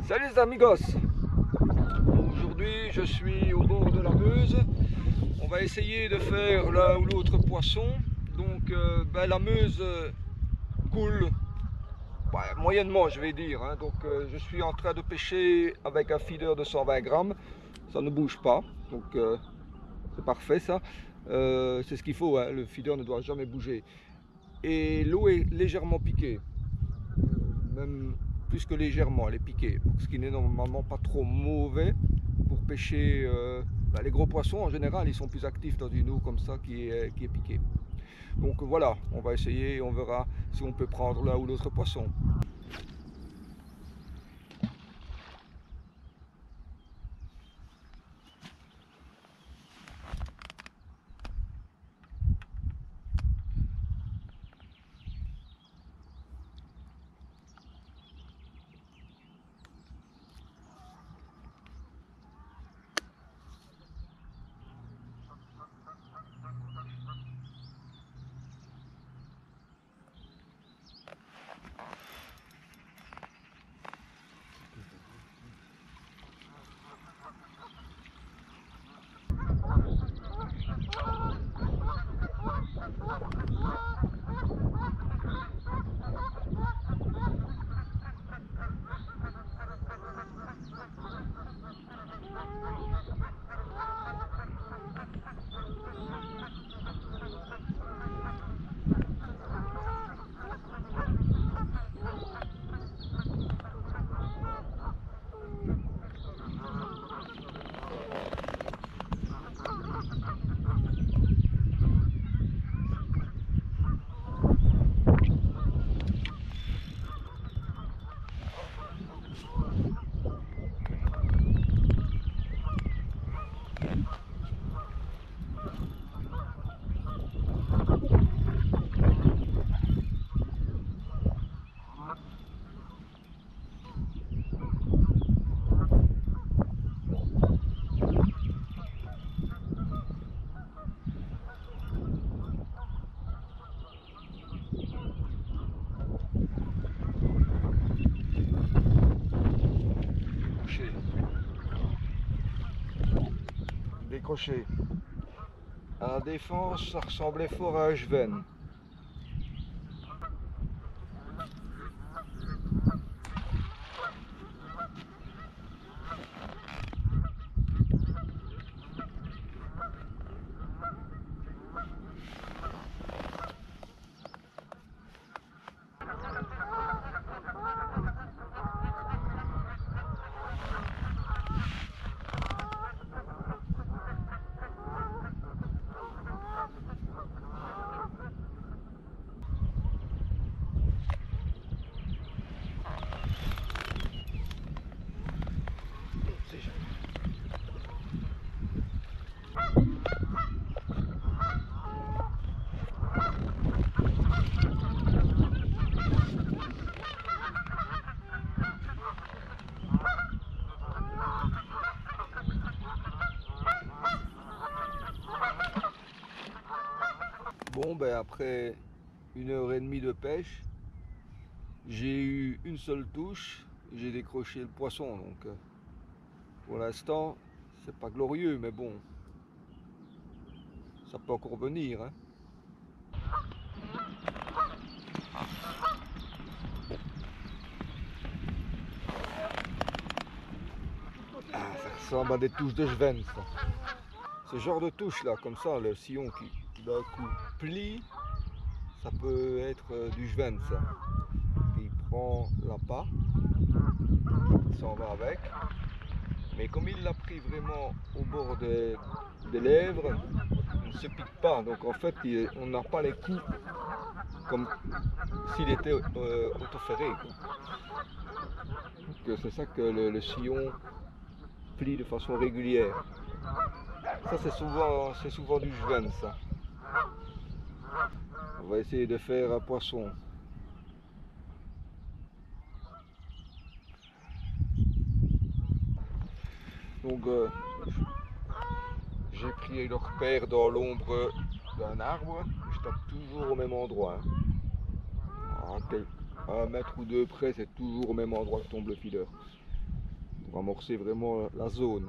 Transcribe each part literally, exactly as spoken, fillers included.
Salut les amigos. Aujourd'hui je suis au bord de la Meuse. On va essayer de faire l'un ou l'autre poisson. Donc euh, ben, la Meuse coule ben, moyennement, je vais dire, hein. Donc euh, je suis en train de pêcher avec un feeder de cent vingt grammes. Ça ne bouge pas, donc euh, c'est parfait ça. Euh, c'est ce qu'il faut, hein. Le feeder ne doit jamais bouger. Et l'eau est légèrement piquée, même plus que légèrement, elle est piquée, ce qui n'est normalement pas trop mauvais pour pêcher. Euh, bah, les gros poissons en général ils sont plus actifs dans une eau comme ça qui est, qui est piquée. Donc voilà, on va essayer et on verra si on peut prendre l'un ou l'autre poisson. Décroché. À la défense, ça ressemblait fort à un Jven. Bon, ben après une heure et demie de pêche, j'ai eu une seule touche, j'ai décroché le poisson. Donc euh, pour l'instant, c'est pas glorieux, mais bon, ça peut encore venir, hein. Ah, ça ressemble à des touches de Jven, ça. Ce genre de touche là, comme ça, le sillon qui d'un coup plie, ça peut être euh, du Jven, ça. Il prend l'appât, il s'en va avec. Mais comme il l'a pris vraiment au bord des, des lèvres, il ne se pique pas. Donc en fait, il, on n'a pas les coups comme s'il était euh, autoferré. C'est ça que le, le sillon plie de façon régulière. Ça c'est souvent, c'est souvent du Jven, ça. On va essayer de faire un poisson. Donc euh, j'ai pris le repère dans l'ombre d'un arbre. Je tape toujours au même endroit. À un mètre ou deux près, c'est toujours au même endroit que tombe le feeder. pour amorcer vraiment la zone.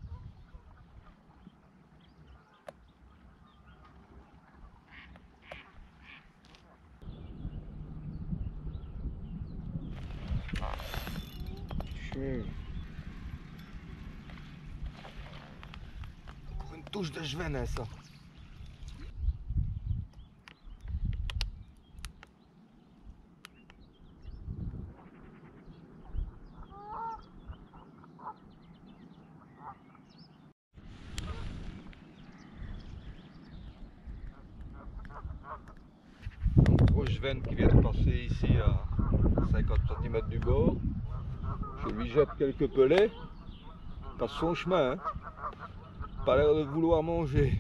Pour une touche de Jvenet, ça. Gros Jven qui vient de passer ici à cinquante centimètres du bord. Je lui jette quelques pelets. Il passe son chemin. Hein. Pas l'air de vouloir manger.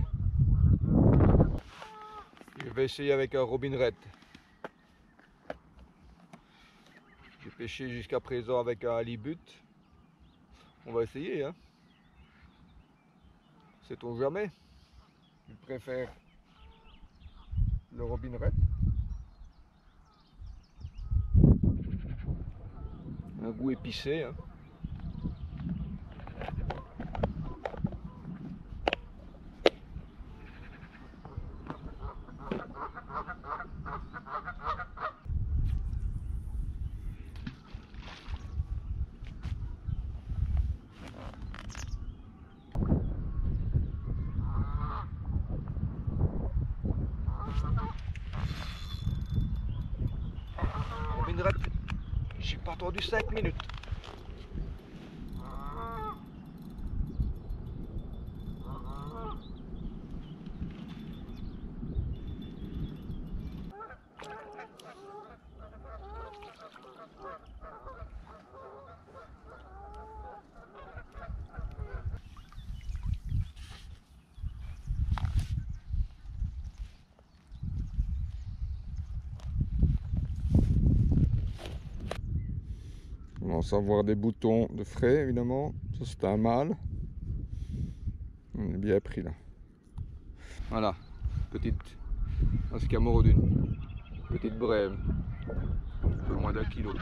Je vais essayer avec un Robin Red. J'ai pêché jusqu'à présent avec un halibut. On va essayer. Hein. Sait-on jamais. Je préfère le Robin Red. Un goût épicé. Hein. Robin Red, j'ai pas attendu cinq minutes. On commence à voir des boutons de frais évidemment. Ça c'est un mâle. On est bien pris là. Voilà, petite escamot d'une petite brème. Un peu moins d'un kilo.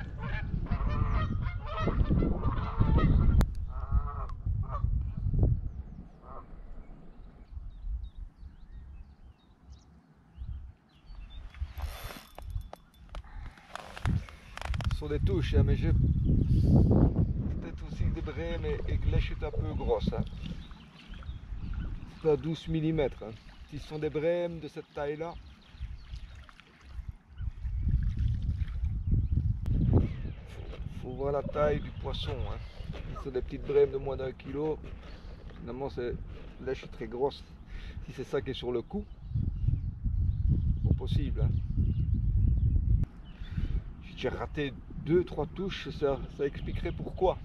Ce sont des touches, hein, mais j'ai peut-être aussi des brèmes et, et que lèche est un peu grosse. Hein. C'est à douze millimètres. Hein. Si ce sont des brèmes de cette taille-là, il faut voir la taille du poisson. Hein. Si c'est des petites brèmes de moins d'un kilo, finalement c'est lèche est très grosse. Si c'est ça qui est sur le coup, pas possible. Hein. J'ai raté deux trois touches, ça, ça expliquerait pourquoi.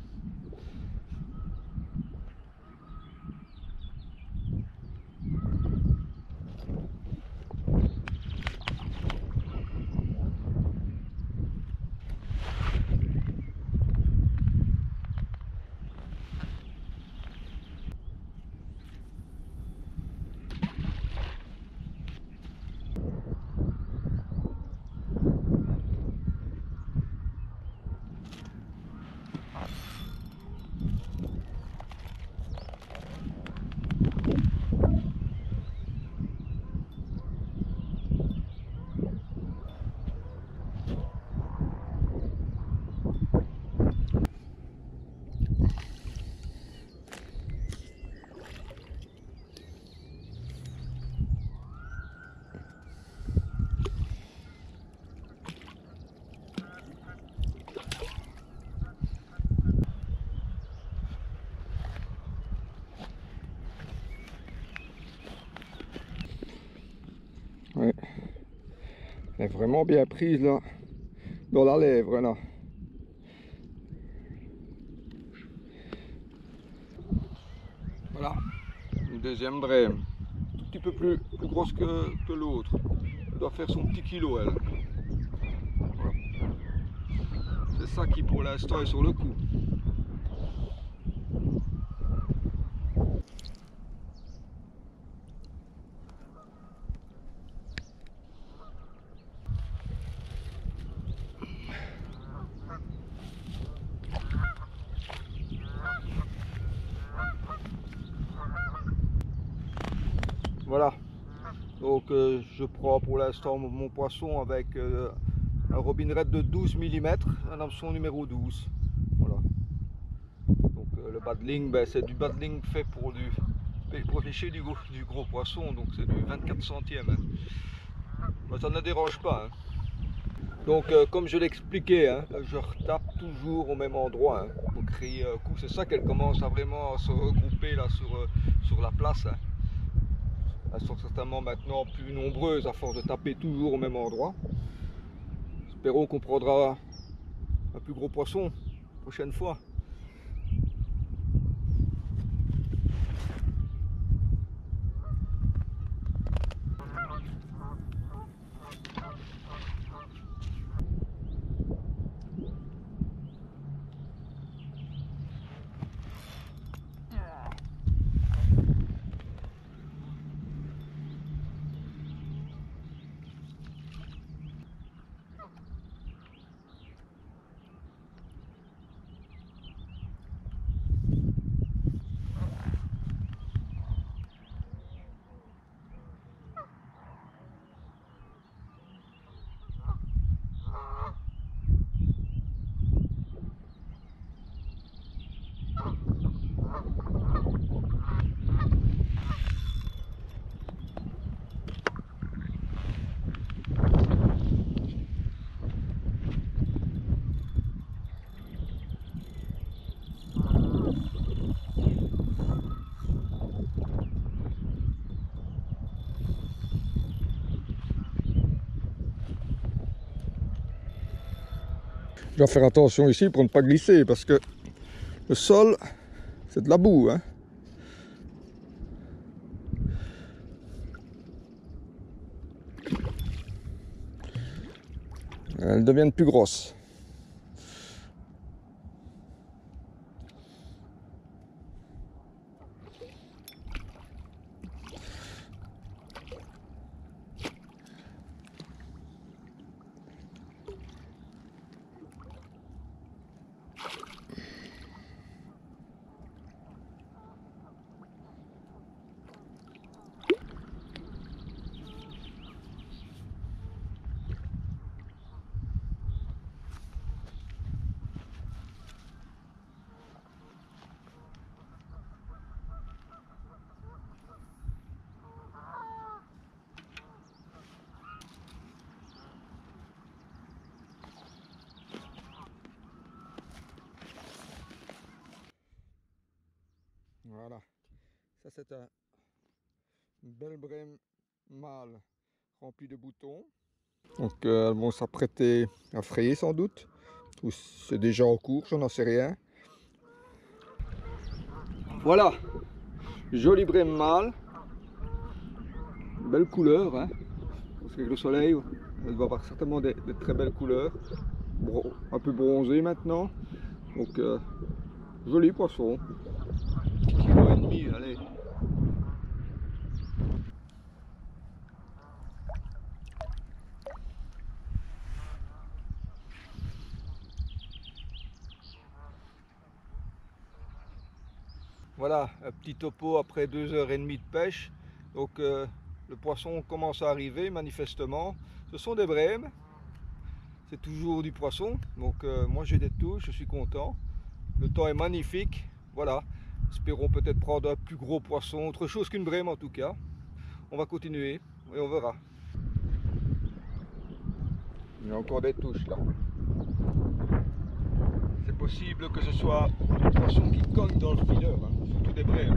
Ouais. Elle est vraiment bien prise là, dans la lèvre là. Voilà, une deuxième brème, un petit peu plus, plus grosse que, que l'autre. Elle doit faire son petit kilo elle. Voilà. C'est ça qui pour l'instant est sur le coup. Voilà, donc euh, je prends pour l'instant mon poisson avec euh, un Robin Red de douze millimètres, un hameçon numéro douze. Voilà. Donc euh, le badling, ben, c'est du badling fait pour, du, pour pêcher du, du gros poisson, donc c'est du vingt-quatre centièmes. Hein. Ben, ça ne dérange pas. Hein. Donc euh, comme je l'expliquais, hein, je retape toujours au même endroit hein, pour créer un coup. C'est ça qu'elle commence à vraiment se regrouper là sur, euh, sur la place. Hein. Elles sont certainement maintenant plus nombreuses à force de taper toujours au même endroit. Espérons qu'on prendra un plus gros poisson la prochaine fois. Je dois faire attention ici pour ne pas glisser parce que le sol c'est de la boue. Hein. Elles deviennent plus grosses. Voilà, ça c'est un une belle brème mâle remplie de boutons. Donc euh, elles vont s'apprêter à frayer sans doute. Ou c'est déjà en cours, je n'en sais rien. Voilà, jolie brème mâle. Belle couleur, hein. Parce qu'avec le soleil, elle va avoir certainement des, des très belles couleurs. Bron, un peu bronzée maintenant. Donc euh, joli poisson. Kilo et demi, allez. Voilà, un petit topo après deux heures et demie de pêche. Donc euh, le poisson commence à arriver manifestement. Ce sont des brèmes. C'est toujours du poisson. Donc euh, moi j'ai des touches, je suis content. Le temps est magnifique. Voilà. Espérons peut-être prendre un plus gros poisson, autre chose qu'une brème en tout cas. On va continuer et on verra. Il y a encore des touches là. C'est possible que ce soit des poissons qui cognent dans le fileur, hein. Surtout des brèmes.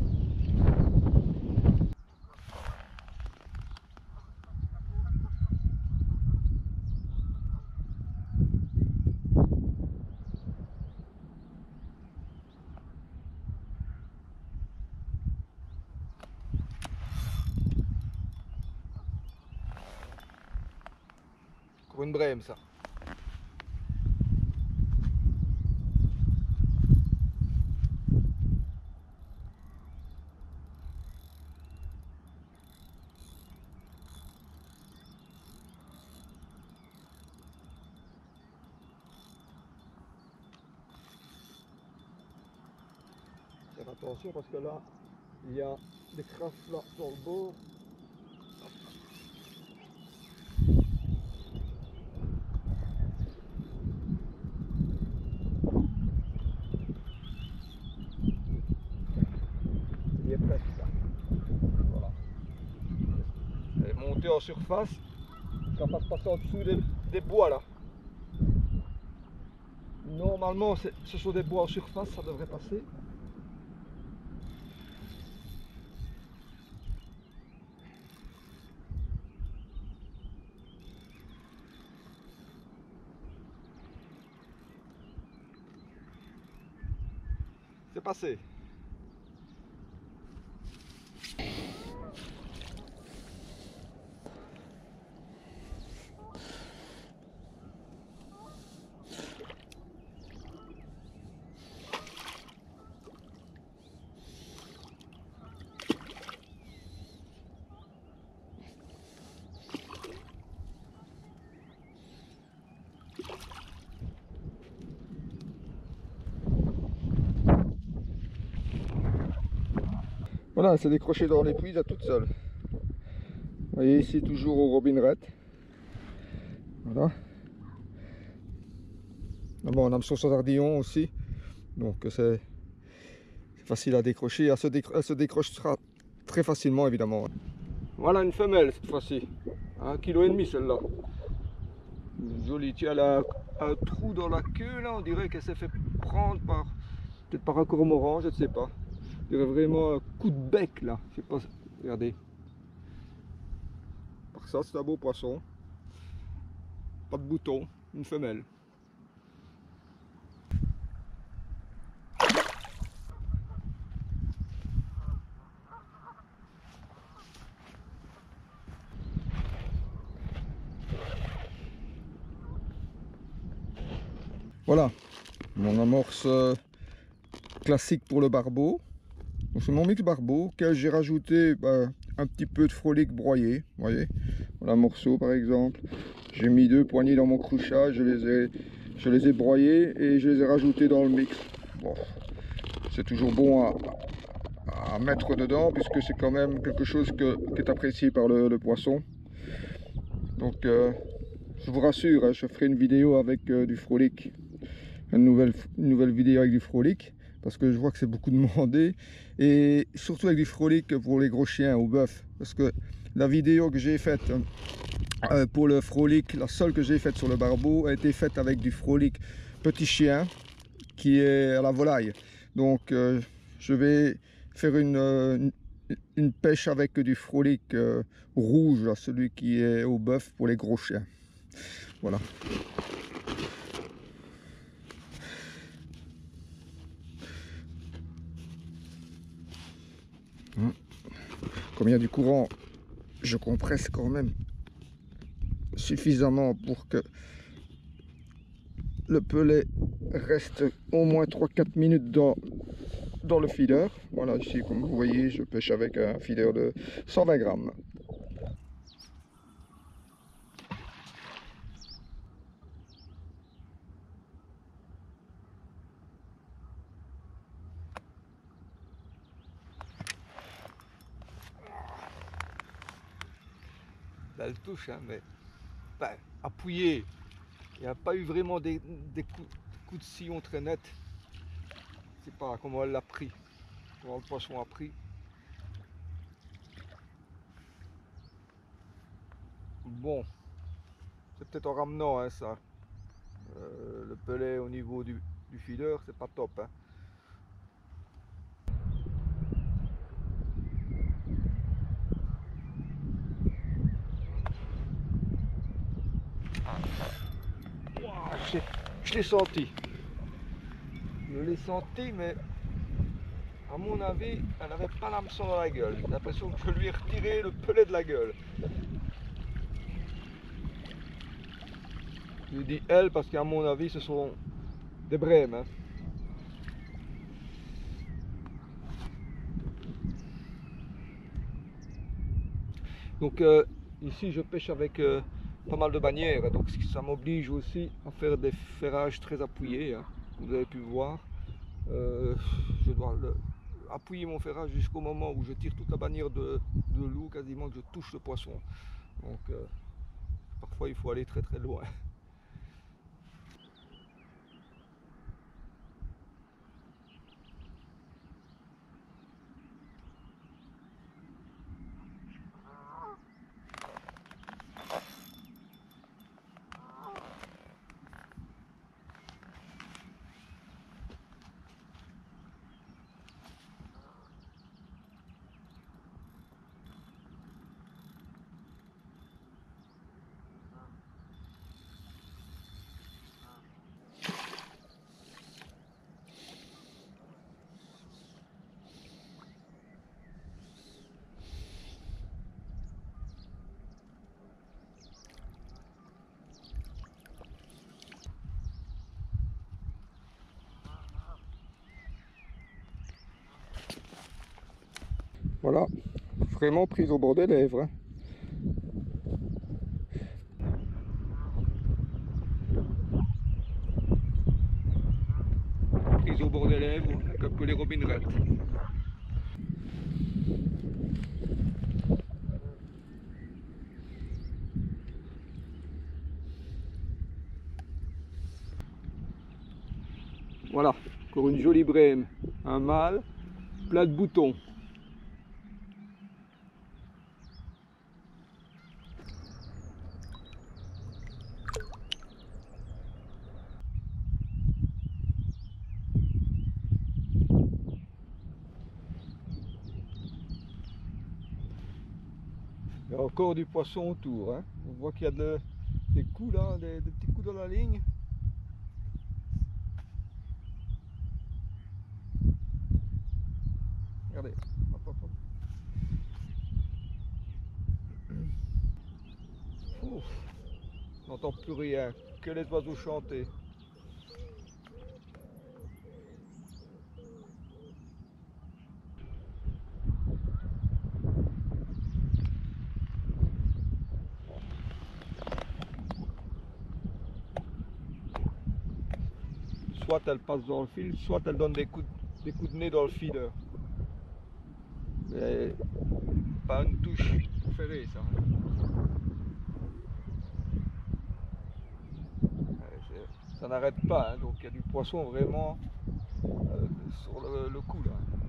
Encore une brème ça. Faire attention parce que là, Il y a des crasses là sur le bord. Il est presque là. Voilà. Elle est montée en surface. Ça passe passer en dessous des, des bois là. Normalement, ce sont des bois en surface, ça devrait passer. C'est passé. Voilà, elle s'est décrochée dans les puits à toute seule. Vous voyez ici toujours au robineret. Voilà. Bon, on a hameçon sans ardillon aussi. Donc c'est facile à décrocher. Elle se, décro elle se décrochera très facilement évidemment. Voilà une femelle cette fois-ci. Un kilo et demi celle-là. Jolie. Elle a un trou dans la queue là. On dirait qu'elle s'est fait prendre par peut-être par un cormoran, je ne sais pas. Il y aurait vraiment un coup de bec là. Je sais pas. Regardez. Par ça, c'est un beau poisson. Pas de bouton. Une femelle. Voilà, mon amorce euh, classique pour le barbeau. C'est mon mix barbeau que j'ai rajouté bah, un petit peu de frolic broyé. Vous voyez, voilà un morceau par exemple. J'ai mis deux poignées dans mon cruchage, je les ai, je les ai broyés et je les ai rajoutés dans le mix. Bon, c'est toujours bon à, à mettre dedans puisque c'est quand même quelque chose que, qui est apprécié par le, le poisson. Donc, euh, je vous rassure, hein, je ferai une vidéo avec euh, du frolic. Une nouvelle, une nouvelle vidéo avec du frolic parce que je vois que c'est beaucoup demandé et surtout avec du frolic pour les gros chiens ou bœufs parce que la vidéo que j'ai faite euh, pour le frolic, la seule que j'ai faite sur le barbeau a été faite avec du frolic petit chien qui est à la volaille. Donc euh, je vais faire une, une, une pêche avec du frolic euh, rouge, là, celui qui est au bœuf pour les gros chiens. Voilà. Comme il y a du courant, je compresse quand même suffisamment pour que le pelet reste au moins trois quatre minutes dans, dans le feeder. Voilà, ici comme vous voyez, je pêche avec un feeder de cent vingt grammes. Elle touche, hein, mais ben, appuyé. Il n'y a pas eu vraiment des, des coups, coups de sillon très nets. Je sais pas comment elle l'a pris, comment le poisson a pris. Bon, c'est peut-être en ramenant hein, ça. Euh, le pelet au niveau du, du feeder, c'est pas top. Hein. Wow, je l'ai senti. Je l'ai senti, mais à mon avis, elle n'avait pas l'hameçon dans la gueule. J'ai l'impression que je lui ai retiré le pelet de la gueule. Je dis elle parce qu'à mon avis, ce sont des brèmes. Hein. Donc euh, ici, je pêche avec euh, pas mal de bannières, donc ça m'oblige aussi à faire des ferrages très appuyés, hein, vous avez pu voir. Euh, je dois le, appuyer mon ferrage jusqu'au moment où je tire toute la bannière de, de loup, quasiment que je touche le poisson. Donc euh, parfois il faut aller très très loin. Voilà, vraiment prise au bord des lèvres. Hein. Prise au bord des lèvres, comme que les robinerettes. Voilà, encore une jolie brème, un mâle, plein de boutons. Il y a encore du poisson autour. Hein. On voit qu'il y a de, des coups là, des, des petits coups dans la ligne. Regardez. Hop, hop, hop. Ouf. On n'entend plus rien, que les oiseaux chanter. Soit elle passe dans le fil, soit elle donne des coups de, des coups de nez dans le feeder. Mais pas une touche pour ferrer ça. Hein. Ça n'arrête pas, hein, donc il y a du poisson vraiment euh, sur le, le coup là.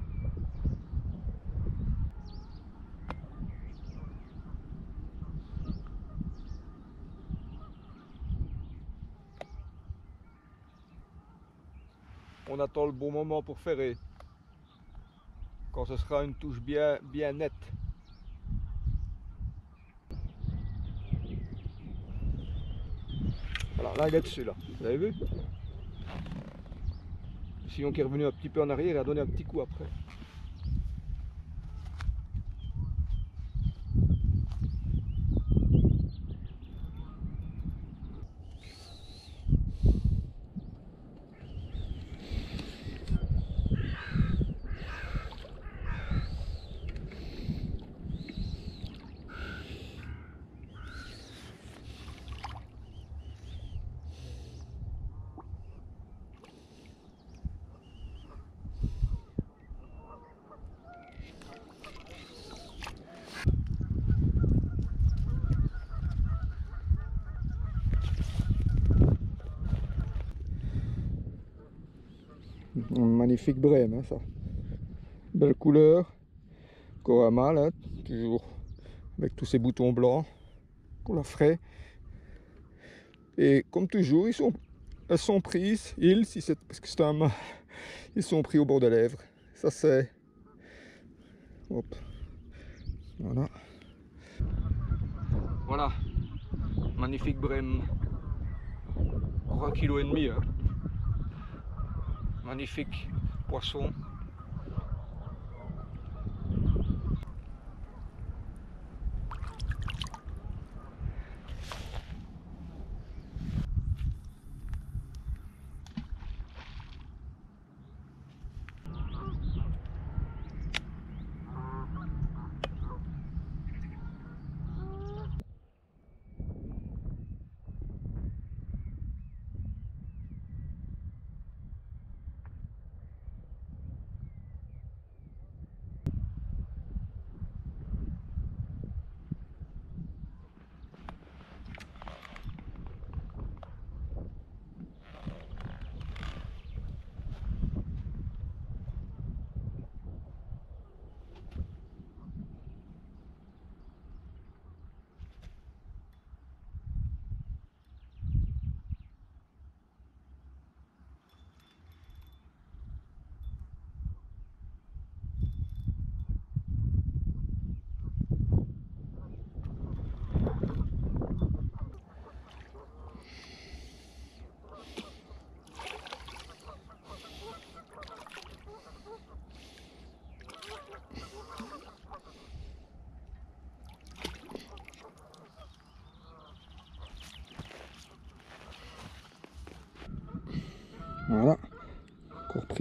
On attend le bon moment pour ferrer, quand ce sera une touche bien, bien nette. Voilà, là il est dessus là, vous avez vu? Sinon qui est revenu un petit peu en arrière et a donné un petit coup après. Une magnifique brème, hein, ça. Belle couleur. Encore un mâle, hein, toujours avec tous ces boutons blancs qu'on la ferait. Et comme toujours, ils sont, elles sont prises, ils, si c'est parce que c'est un mâle, ils sont pris au bord des lèvres. Ça c'est. Hop. Voilà. Voilà. Magnifique brème. trois kilos et demi. Hein. Magnifique poisson.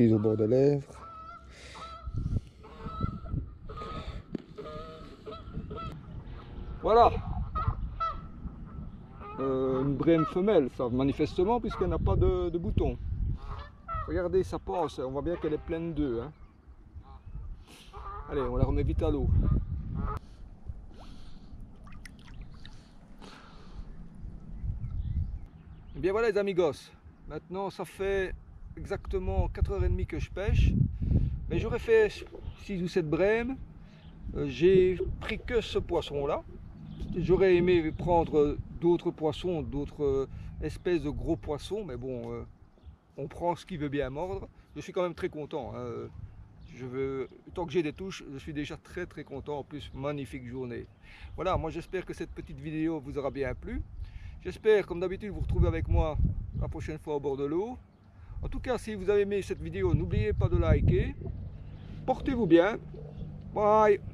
prise au bord de lèvres. Voilà. Euh, une brème femelle, ça, manifestement, puisqu'elle n'a pas de, de bouton. Regardez, ça passe, on voit bien qu'elle est pleine d'œufs. Hein. Allez, on la remet vite à l'eau. Et bien voilà les amigos, maintenant ça fait exactement quatre heures trente que je pêche, mais j'aurais fait six ou sept brèmes, euh, j'ai pris que ce poisson là, j'aurais aimé prendre d'autres poissons, d'autres espèces de gros poissons, mais bon, euh, on prend ce qui veut bien mordre, je suis quand même très content, hein. Je veux, tant que j'ai des touches, je suis déjà très très content, en plus magnifique journée. Voilà, moi j'espère que cette petite vidéo vous aura bien plu. J'espère, comme d'habitude, vous retrouver avec moi la prochaine fois au bord de l'eau. En tout cas, si vous avez aimé cette vidéo, n'oubliez pas de liker. Portez-vous bien. Bye.